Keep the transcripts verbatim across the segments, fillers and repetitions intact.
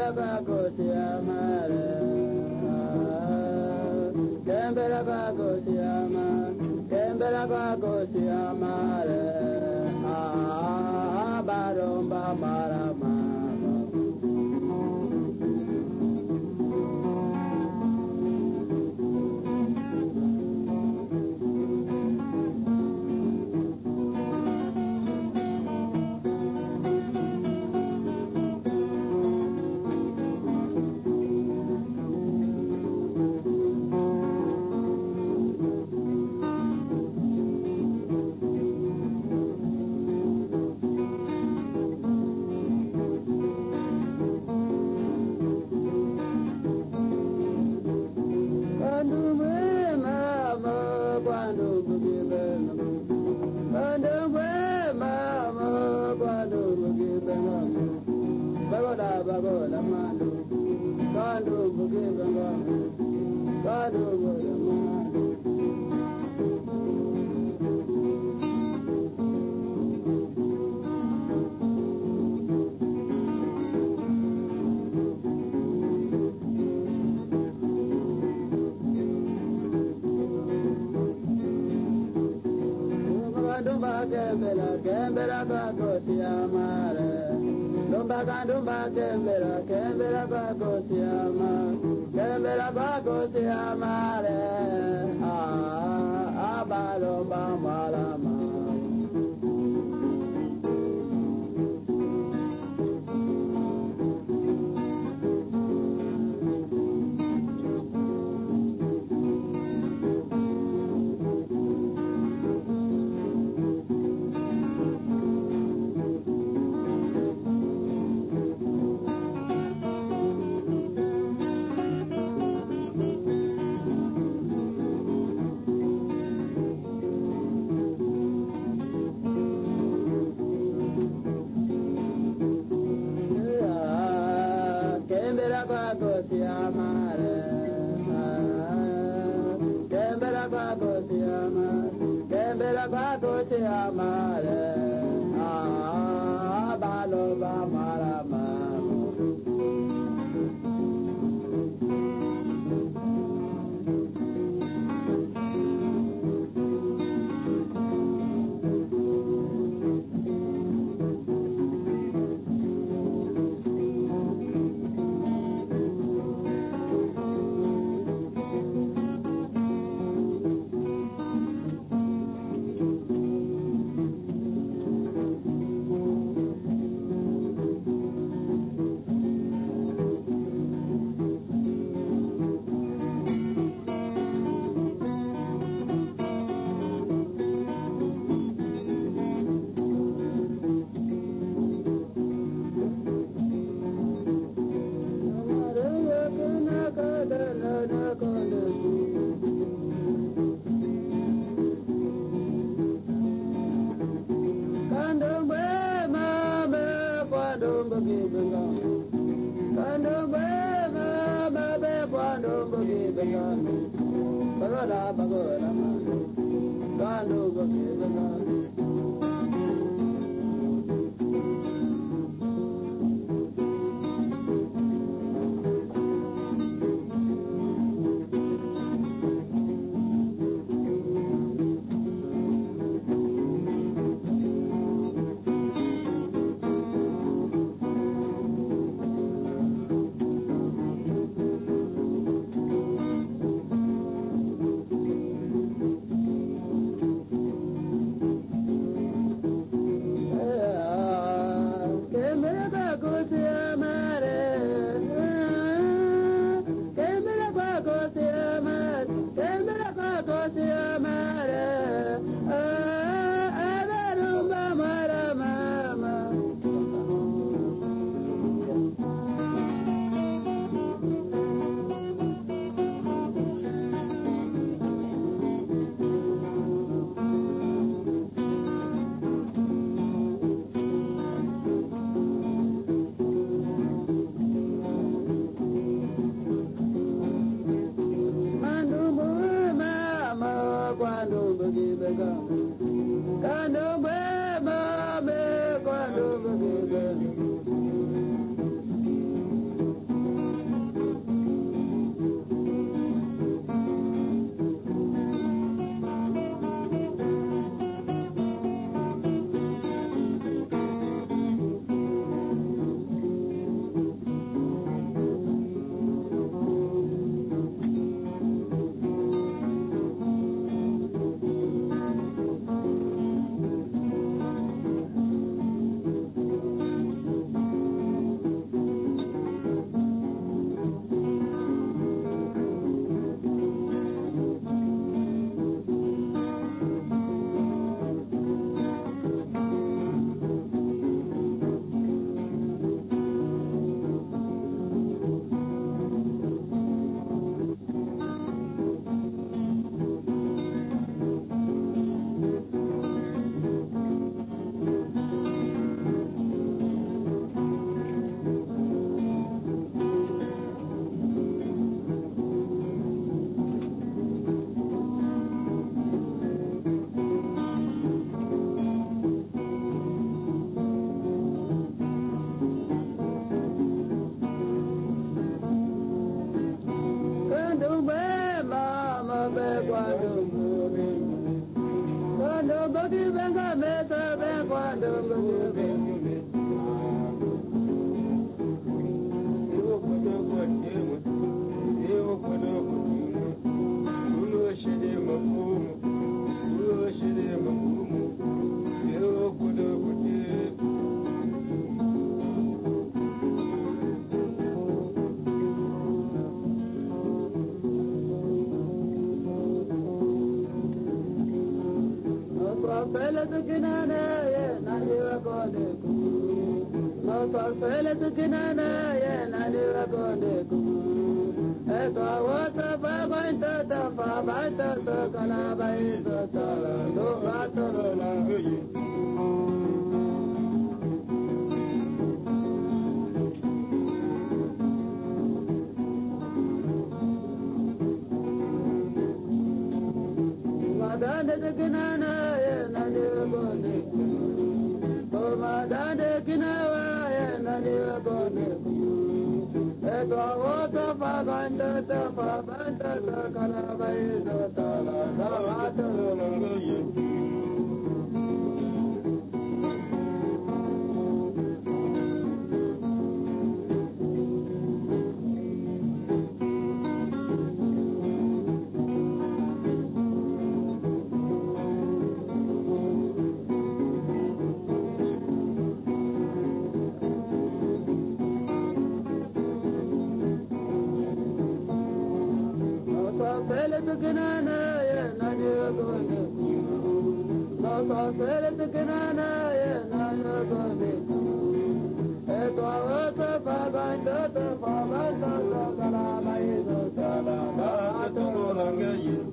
Kembera kakosi amare, kembera kakosi amare, kembera kakosi amare, ah baromba marama. Bagola bagola mandu, kandu bugi benga, kandu bugi mandu. Dumba kembera kembera kakosi amare. Dumba kan dumba kembera kembera kakosi amare. Kembera kakosi amare. Ah abalomba malama. Kembera kakosi amare, kembera kakosi amare, kembera kakosi amare, ah balomba marama. Bagola bagola manu, kandu bugi benga. Quando fele tu kinana ye nani wa konde ku. No sol fele tu kinana ye nani wa konde ku. Eto awota pa baita ta pa baita ta kana baita ta do ratoro la. Madane tu kinana ye nani wa konde ku. Oh madane kinawa ye nani wa konde ku. Eto awota pa baita ta pa baita ta kana baita ta do ratoro la. Fele tu kinana ye nani wa konde ku. No so fele tu kinana ye nani wa konde ku. Eto awota pa baita ta pa baita ta kana baita ta do ratoro la.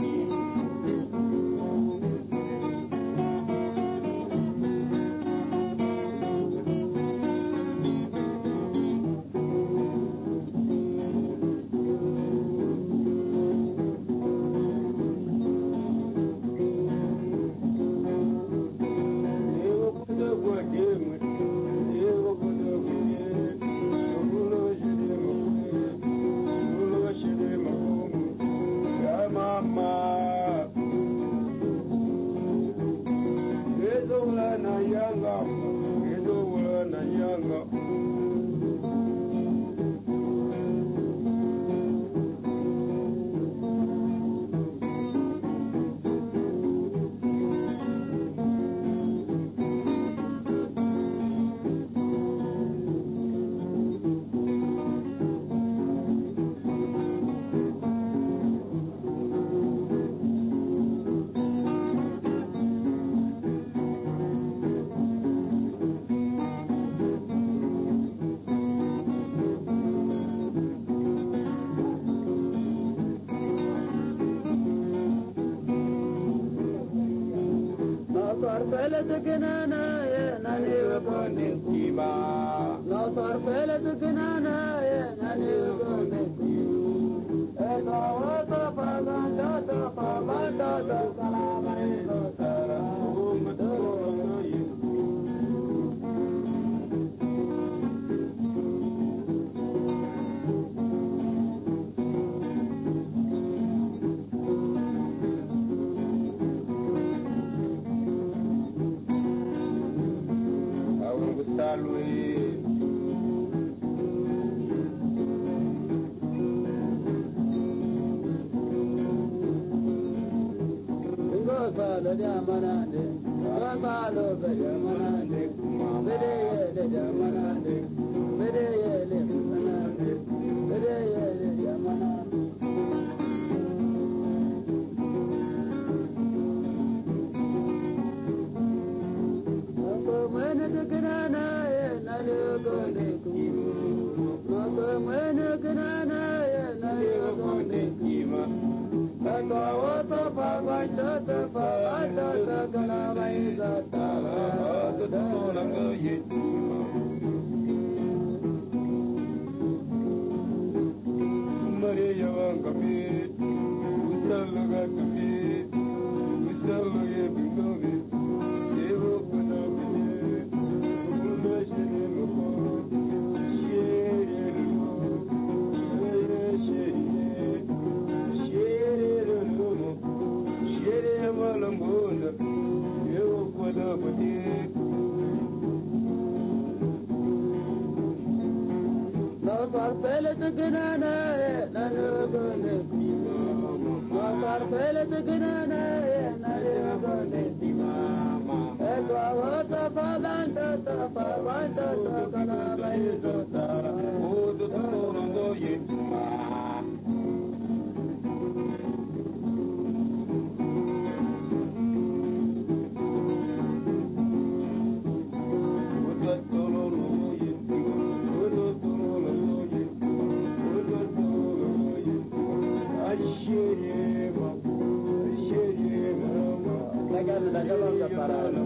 Fele tu kinana ye nani wa konde ku. No sor fele tu kinana ye nani wa konde ku. Eto awota pa baita ta pa baita ta kana baita ta do ratoro la. Gosalo jamanande, gosalo jamanande, bedeye jamanande, bedeye jamanande, bedeye jamanande. Nako mene kinana ye nani konde ku. Nako mene kinana ye nani konde ku. Eto awota pa baita ta pa baita ta kana baita ta do ratoro la. Maria Wangami, Usalaga Kami, Usalaga Bingovi, Evo Kunami, Ulashini Moko, Shere Lumo, Shere Shere Lumo, Shere Malambona, Evo Kunami. No sar fele tu kinana ye nani wa konde ku. No sar fele tu kinana ye nani wa konde ku. Eto awota pa baita ta pa baita ta kana baita ta do ratoro la. Paralo